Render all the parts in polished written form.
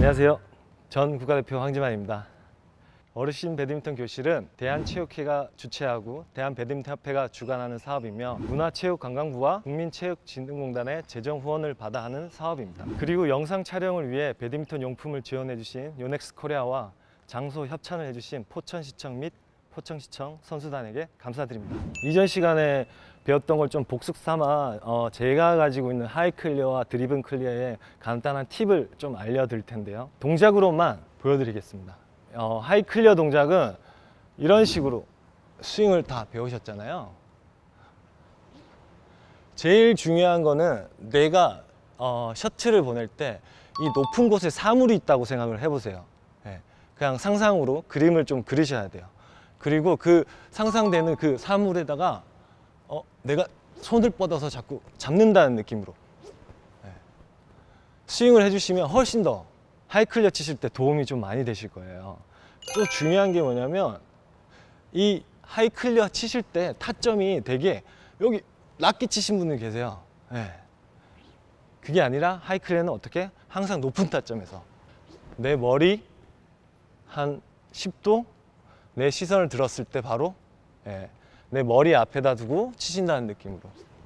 안녕하세요. 전 국가대표 황지만입니다. 어르신 배드민턴 교실은 대한체육회가 주최하고 대한배드민턴협회가 주관하는 사업이며 문화체육관광부와 국민체육진흥공단의 재정 후원을 받아 하는 사업입니다. 그리고 영상 촬영을 위해 배드민턴 용품을 지원해 주신 요넥스코리아와 장소 협찬을 해주신 포천시청 및 포천시청 선수단에게 감사드립니다. 이전 시간에 배웠던 걸 좀 복습 삼아 제가 가지고 있는 하이 클리어와 드리븐 클리어의 간단한 팁을 좀 알려드릴 텐데요. 동작으로만 보여드리겠습니다. 하이 클리어 동작은 이런 식으로 스윙을 다 배우셨잖아요. 제일 중요한 거는 내가 셔틀을 보낼 때 이 높은 곳에 사물이 있다고 생각을 해보세요. 그냥 상상으로 그림을 좀 그리셔야 돼요. 그리고 그 상상되는 그 사물에다가 내가 손을 뻗어서 자꾸 잡는다는 느낌으로 스윙을 해주시면 훨씬 더 하이 클리어 치실 때 도움이 좀 많이 되실 거예요. 또 중요한 게 뭐냐면 이 하이 클리어 치실 때 타점이 되게 여기 낮게 치신 분들 계세요. 그게 아니라 하이 클리어는 어떻게? 항상 높은 타점에서 내 머리 한 10도 내 시선을 들었을 때 바로 내 머리 앞에다 두고 치신다는 느낌으로.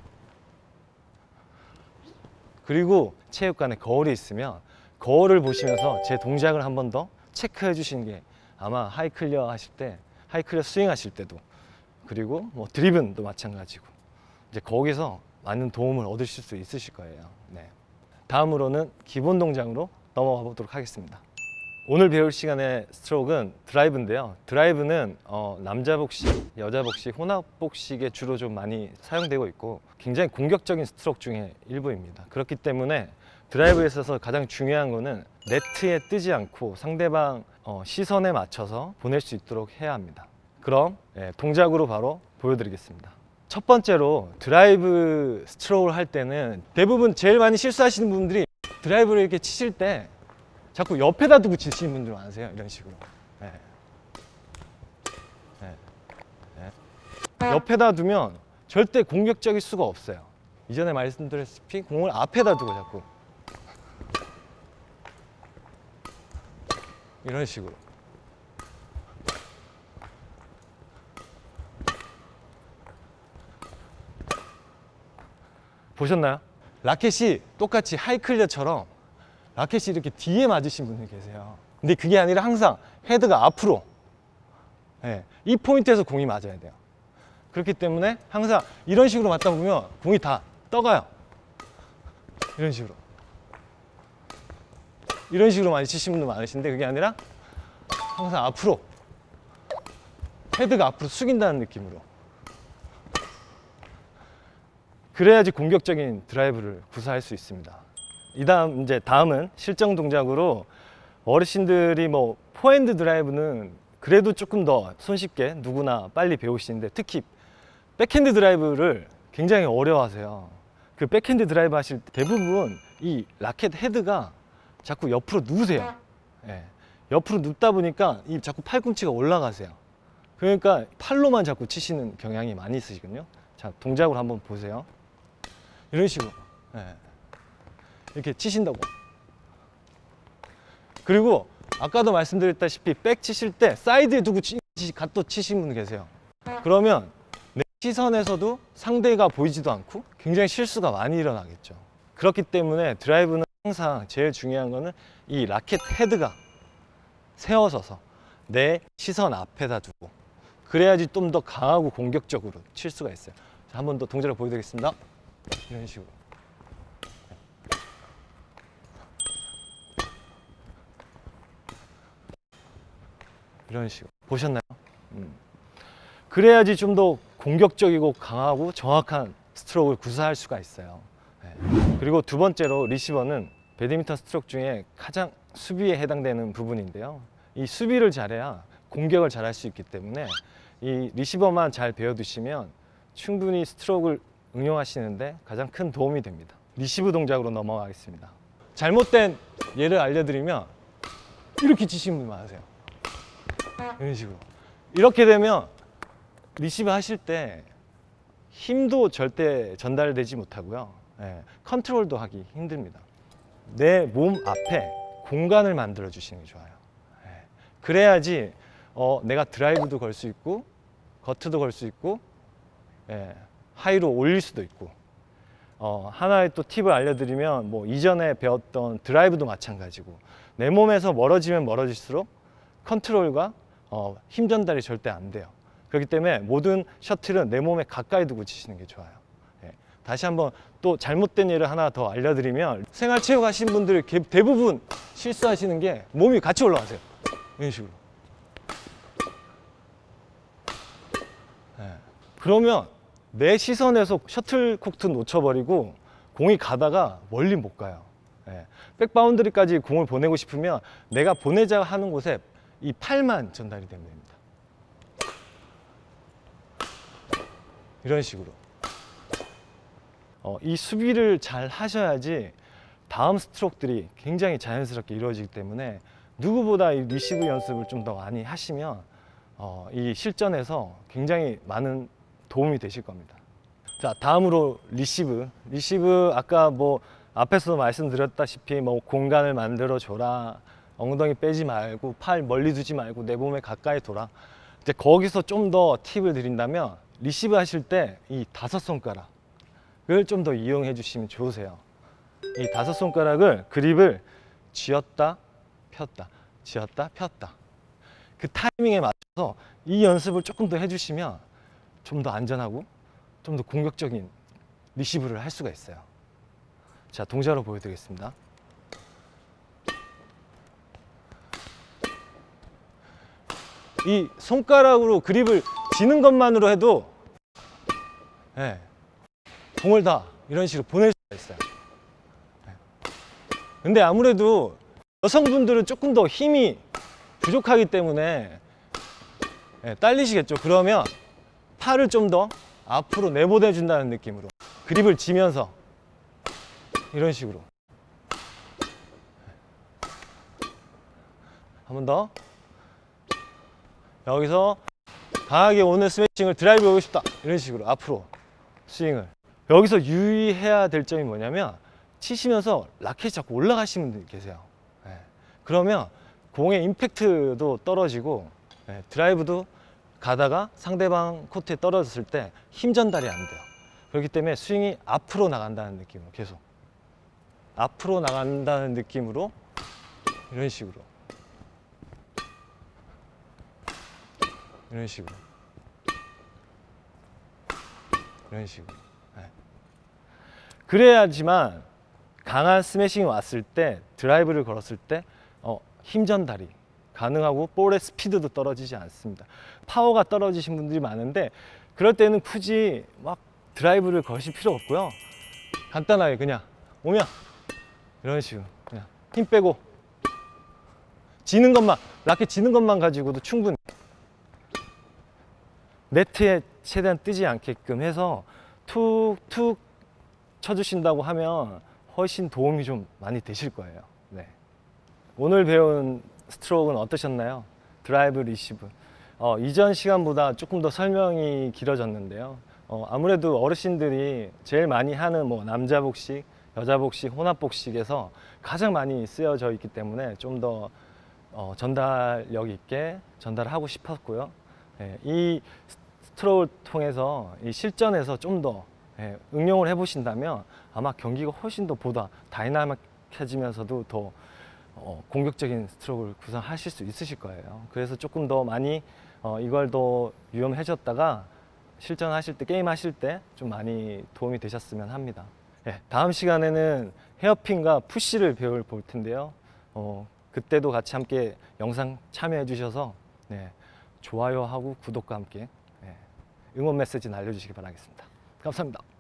그리고 체육관에 거울이 있으면 거울을 보시면서 제 동작을 한 번 더 체크해 주시는 게 아마 하이 클리어 하실 때, 하이 클리어 스윙 하실 때도, 그리고 뭐 드리븐도 마찬가지고 이제 거기서 많은 도움을 얻으실 수 있으실 거예요. 다음으로는 기본 동작으로 넘어가 보도록 하겠습니다. 오늘 배울 시간의 스트로크는 드라이브인데요. 드라이브는 남자 복식, 여자 복식, 혼합 복식에 주로 좀 많이 사용되고 있고 굉장히 공격적인 스트로크 중에 일부입니다. 그렇기 때문에 드라이브에 있어서 가장 중요한 거는 네트에 뜨지 않고 상대방 시선에 맞춰서 보낼 수 있도록 해야 합니다. 그럼 동작으로 바로 보여드리겠습니다. 첫 번째로 드라이브 스트로크를 할 때는 대부분 제일 많이 실수하시는 분들이 드라이브를 이렇게 치실 때 자꾸 옆에다 두고 치시는 분들 많으세요. 이런 식으로. 옆에다 두면 절대 공격적일 수가 없어요. 이전에 말씀드렸다시피 공을 앞에다 두고 자꾸 이런 식으로. 보셨나요? 라켓이 똑같이 하이 클리어처럼 라켓이 이렇게 뒤에 맞으신 분들 계세요. 근데 그게 아니라 항상 헤드가 앞으로, 이 포인트에서 공이 맞아야 돼요. 그렇기 때문에 항상 이런 식으로 맞다 보면 공이 다 떠가요. 이런 식으로. 이런 식으로 많이 치시는 분들 많으신데 그게 아니라 항상 앞으로, 헤드가 앞으로 숙인다는 느낌으로. 그래야지 공격적인 드라이브를 구사할 수 있습니다. 다음은 실전 동작으로 어르신들이 뭐 포핸드 드라이브는 그래도 조금 더 손쉽게 누구나 빨리 배우시는데 특히 백핸드 드라이브를 굉장히 어려워하세요. 그 백핸드 드라이브 하실 때 대부분 이 라켓 헤드가 자꾸 옆으로 누우세요. 옆으로 눕다 보니까 이 자꾸 팔꿈치가 올라가세요. 그러니까 팔로만 자꾸 치시는 경향이 많이 있으시거든요. 자, 동작으로 한번 보세요. 이런 식으로 이렇게 치신다고. 그리고 아까도 말씀드렸다시피 백 치실 때 사이드에 두고 또 치시는 분 계세요. 그러면 내 시선에서도 상대가 보이지도 않고 굉장히 실수가 많이 일어나겠죠. 그렇기 때문에 드라이브는 항상 제일 중요한 거는 이 라켓 헤드가 세워져서 내 시선 앞에다 두고 그래야지 좀 더 강하고 공격적으로 칠 수가 있어요. 자, 한 번 더 동작을 보여드리겠습니다. 이런 식으로. 이런 식으로. 보셨나요? 그래야지 좀 더 공격적이고 강하고 정확한 스트로크를 구사할 수가 있어요. 그리고 두 번째로 리시버는 배드민턴 스트로크 중에 가장 수비에 해당되는 부분인데요. 이 수비를 잘해야 공격을 잘할 수 있기 때문에 이 리시버만 잘 배워두시면 충분히 스트로크를 응용하시는데 가장 큰 도움이 됩니다. 리시브 동작으로 넘어가겠습니다. 잘못된 예를 알려드리면 이렇게 치시는 분 많으세요. 이런 식으로. 이렇게 되면 리시브 하실 때 힘도 절대 전달되지 못하고요. 컨트롤도 하기 힘듭니다. 내 몸 앞에 공간을 만들어 주시는 게 좋아요. 예. 그래야지 내가 드라이브도 걸 수 있고 거트도 걸 수 있고, 예, 하이로 올릴 수도 있고. 하나의 또 팁을 알려드리면, 뭐 이전에 배웠던 드라이브도 마찬가지고, 내 몸에서 멀어지면 멀어질수록 컨트롤과 힘 전달이 절대 안 돼요. 그렇기 때문에 모든 셔틀은 내 몸에 가까이 두고 치시는 게 좋아요. 예. 다시 한번 또 잘못된 예를 하나 더 알려드리면, 생활체육 하시는 분들이 대부분 실수하시는 게 몸이 같이 올라가세요. 이런 식으로. 예. 그러면 내 시선에서 셔틀코크 놓쳐버리고 공이 가다가 멀리 못 가요. 예. 백바운드리까지 공을 보내고 싶으면 내가 보내자 하는 곳에 이 팔만 전달이 되면 됩니다. 이런 식으로. 이 수비를 잘 하셔야지 다음 스트로크들이 굉장히 자연스럽게 이루어지기 때문에, 누구보다 이 리시브 연습을 좀 더 많이 하시면 이 실전에서 굉장히 많은 도움이 되실 겁니다. 자, 다음으로 리시브 아까 뭐 앞에서도 말씀드렸다시피 뭐 공간을 만들어 줘라, 엉덩이 빼지 말고 팔 멀리 두지 말고 내 몸에 가까이 둬라. 이제 거기서 좀 더 팁을 드린다면, 리시브 하실 때 이 5손가락을 좀 더 이용해 주시면 좋으세요. 이 5손가락을, 그립을 쥐었다 폈다 쥐었다 폈다, 그 타이밍에 맞춰서 이 연습을 조금 더 해주시면 좀 더 안전하고 좀 더 공격적인 리시브를 할 수가 있어요. 자, 동작으로 보여드리겠습니다. 이 손가락으로 그립을 쥐는 것만으로 해도, 예, 공을 다 이런 식으로 보낼 수가 있어요. 예. 근데 아무래도 여성분들은 조금 더 힘이 부족하기 때문에, 예, 딸리시겠죠. 그러면 팔을 좀 더 앞으로 내보내준다는 느낌으로 그립을 쥐면서 이런 식으로 한 번 더. 여기서 강하게 오는 스매싱을 드라이브 해보고 싶다, 이런 식으로 앞으로 스윙을. 여기서 유의해야 될 점이 뭐냐면, 치시면서 라켓이 자꾸 올라가시는 분들이 계세요. 예. 그러면 공의 임팩트도 떨어지고, 예, 드라이브도 가다가 상대방 코트에 떨어졌을 때 힘 전달이 안 돼요. 그렇기 때문에 스윙이 앞으로 나간다는 느낌으로, 계속 앞으로 나간다는 느낌으로 이런 식으로, 이런 식으로, 이런 식으로. 네. 그래야지만 강한 스매싱이 왔을 때, 드라이브를 걸었을 때 힘 전달이 가능하고 볼의 스피드도 떨어지지 않습니다. 파워가 떨어지신 분들이 많은데, 그럴 때는 굳이 막 드라이브를 거실 필요 없고요. 간단하게 그냥 오면 이런 식으로 그냥 힘 빼고 지는 것만, 라켓 지는 것만 가지고도 충분히 네트에 최대한 뜨지 않게끔 해서 툭툭 쳐주신다고 하면 훨씬 도움이 좀 많이 되실 거예요. 네. 오늘 배운 스트로크는 어떠셨나요? 드라이브, 리시브. 이전 시간보다 조금 더 설명이 길어졌는데요. 아무래도 어르신들이 제일 많이 하는 뭐 남자 복식, 여자 복식, 혼합 복식에서 가장 많이 쓰여져 있기 때문에 좀 더 전달력 있게 전달하고 싶었고요. 예, 이 스트로크를 통해서 이 실전에서 좀 더 응용을 해보신다면 아마 경기가 훨씬 더 보다 다이나믹해지면서도 더 공격적인 스트로크를 구사하실 수 있으실 거예요. 그래서 조금 더 많이 이걸 더 유념하셨다가 실전하실 때, 게임 하실 때 좀 많이 도움이 되셨으면 합니다. 네, 다음 시간에는 헤어핀과 푸시를 배워볼 텐데요. 그때도 같이 함께 영상 참여해 주셔서, 네, 좋아요하고 구독과 함께, 네, 응원 메시지 날려주시기 바라겠습니다. 감사합니다.